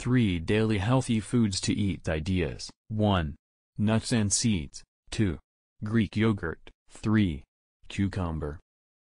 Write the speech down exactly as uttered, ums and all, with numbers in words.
three Daily Healthy Foods to Eat Ideas. one. Nuts and seeds. two. Greek yogurt. three. Cucumber.